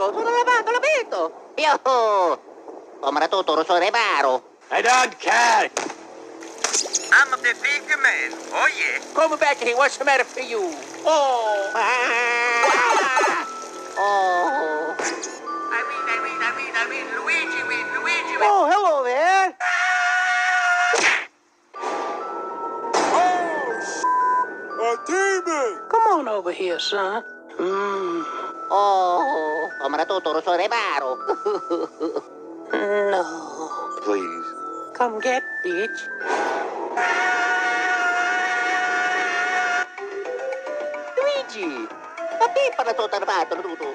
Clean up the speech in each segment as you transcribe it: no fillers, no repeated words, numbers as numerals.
Pietro, sono lavato, l'ho visto! Yo! Come tutto, lo so reparo. I don't care. I'm a big man. Oh, yeah. Come back here. What's the matter for you? Oh. Oh. I mean, Luigi win. Oh, hello there! A demon. Come on over here, son. Oh. Come tutto, lo so reparo. No. Please. Come get, bitch. Luigi! Ma pippa tutto armato, tutto.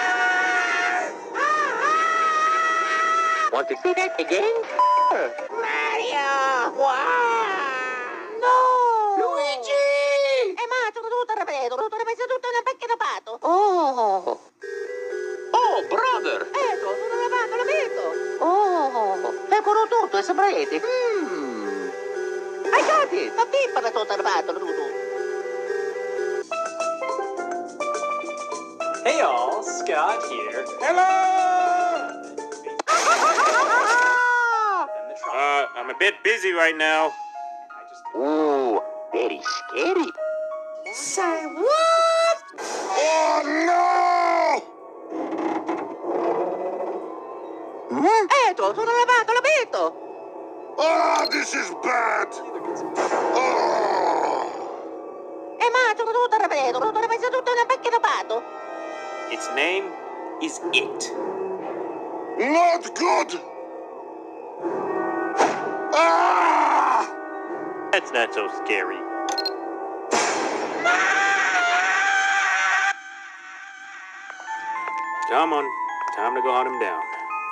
Want to see that again? Mario! Wow! No! Luigi! Ma tutto armato, tutto nel pacchetto pato. Oh! Oh, brother. Ecco, sono lavato, l'ho visto. Oh! Eccolo tutto, è sembrete. I got it! Ma pippa tutto armato, tutto. Hey y'all, Scott here. I'm a bit busy right now. Ooh, very scary. Say what? Oh, no! Ecco, sono lavato, l'ho visto. Oh, this is bad. Oh. Ma tutto armato, tutto nel pacchetto pato. Its name is It. Not good. Ah! That's not so scary. Come on, time to go hunt him down.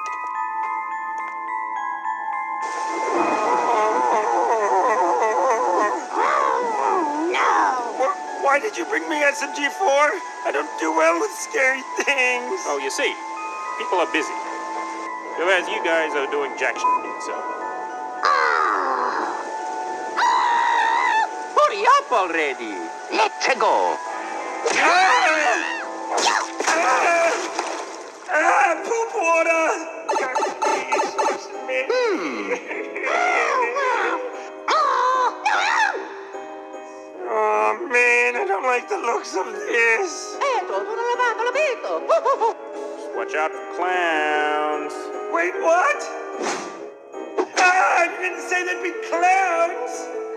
Why did you bring me SMG4? I don't do well with scary things. Oh, you see, people are busy. Whereas you guys are doing jack shit, so. Hurry up already. Let's go. Poop water! Oh, man, I don't like the looks of this. Ecco, sono lavato, l'ho visto. Just watch out for clowns. Wait, what? Ah, you didn't say there'd be clowns.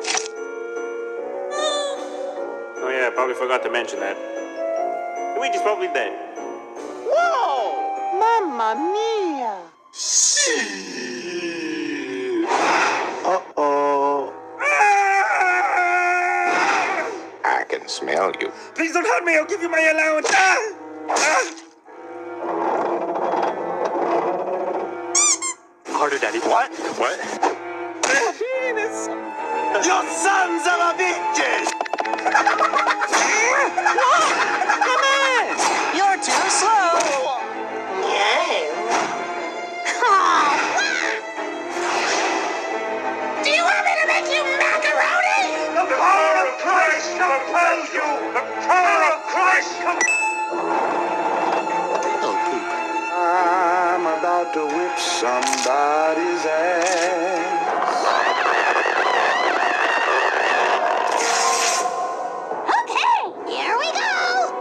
Oh yeah, I probably forgot to mention that. Luigi's probably dead. Whoa! Mamma mia! Uh-oh. I can smell you. Please don't hurt me. I'll give you my allowance. Harder, Daddy. What? What? Penis. You sons of a bitches! Come on! You're too slow! Do you want me to make you macaroni? The power of Christ compels you! The power of Christ I'm about to whip somebody's ass. Okay, here we go.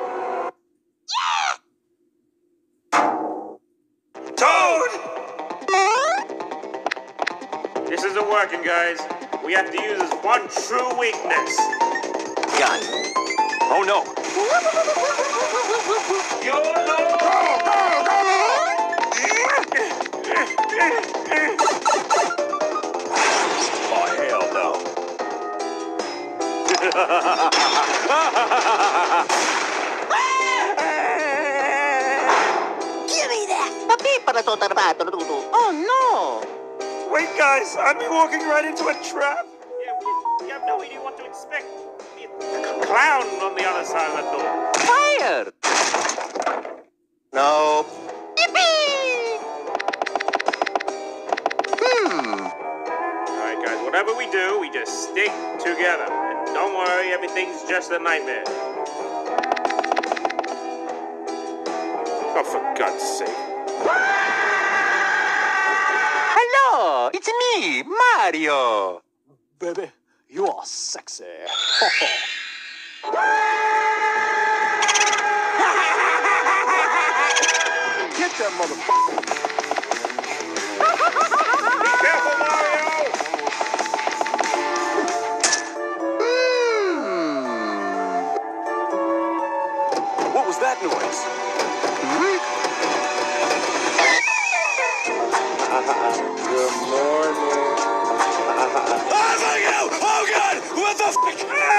Toad! This isn't working, guys. We have to use his one true weakness. Gun. Oh, no. Oh, hell no. Give me that. Ma pippa tutto armato, tutto. Oh no! Wait, guys, I'm walking right into a trap. Yeah, we have no idea what to expect. The clown on the other side of the door. Fire! No. Alright, guys, whatever we do, we just stick together. And don't worry, everything's just a nightmare. Oh, for God's sake. Hello, it's me, Mario. Baby, you are sexy. Get that motherfucker. Careful, Mario! What was that noise? Good morning. Oh God! What the fuck?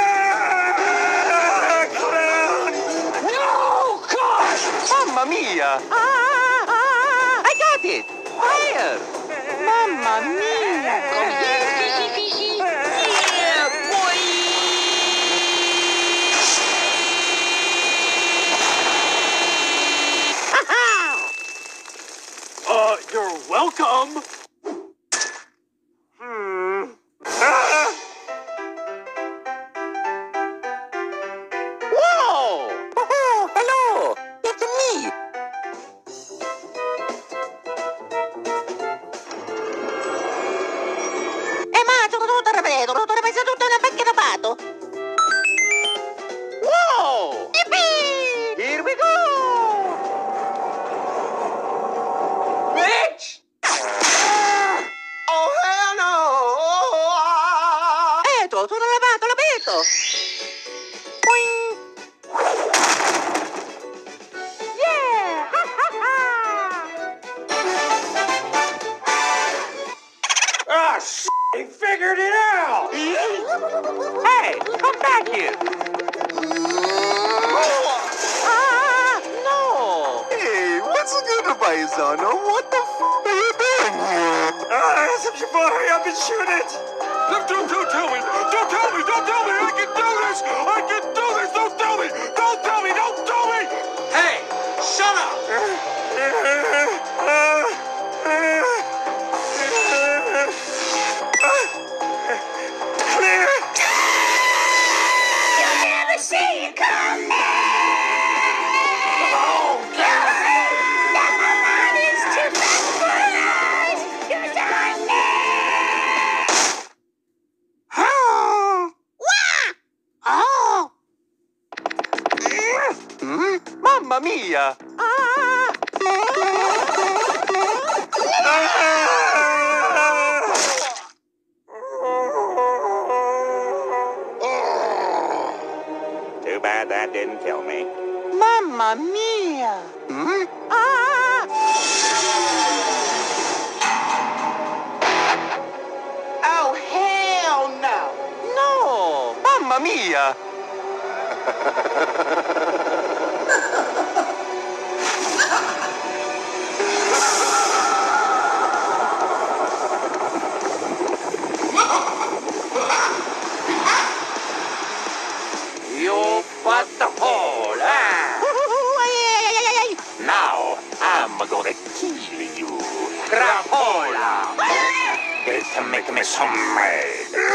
Clown! No, gosh! Mamma mia! I got it! Fire! Mamma mia! Come here, fishy, fishy. Yeah, boy. You're welcome. Whoa! Oh, hello! It's me! Ma, sono tutto rapido, tutto rapido, tutto una macchina pato. Whoa! Yippee! Here we go! Bitch! Oh, hell no! Eto, sono lavato, l'abito. Boing. Yeah! Ha, ha, ha. Ah, he figured it out! Hey, come back here! No! Hey, what's good, paisano? What the f are you doing here? Hurry up and shoot it! Don't tell me! Don't tell me! Don't tell me! I can do this! I can do this! Don't tell me! Don't tell me! Don't tell me! Hey, shut up! Clear! You'll never see it come back. Oh, God. That my mind is too fast for us. You're done now. Wah! Oh. Mamma mia! Too bad that didn't kill me. Mamma mia! Oh, hell no. No! Mamma mia! You butthole! Now I'm gonna kill you, crapola! It'll make me so mad.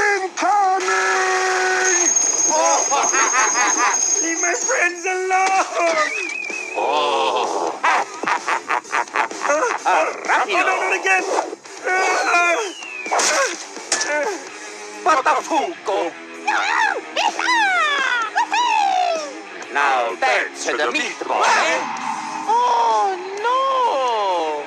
Leave my friends alone! Oh! Oh, not again! Patafuco! Now that's the meatball! Oh no!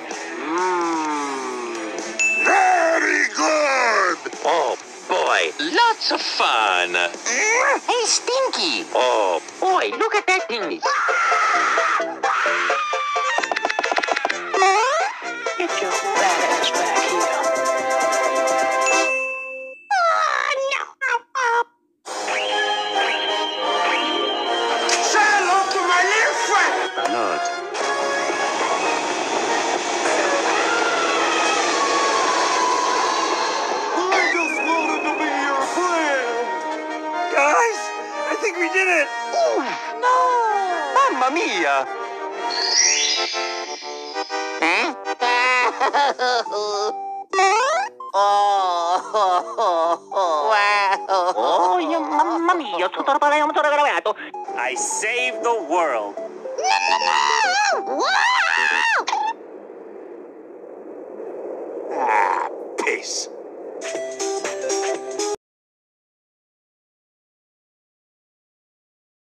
Very good! Oh boy, lots of fun! Hey, Stinky. Oh, Boy, look at that thing. Get your fat ass back here. Say hello to my little friend! Not. I just wanted to be your friend! Guys, I think we did it! mamma mia! Oh, mamma mia, tutto il motor aggravato. I saved the world. No, no, no! Whoa!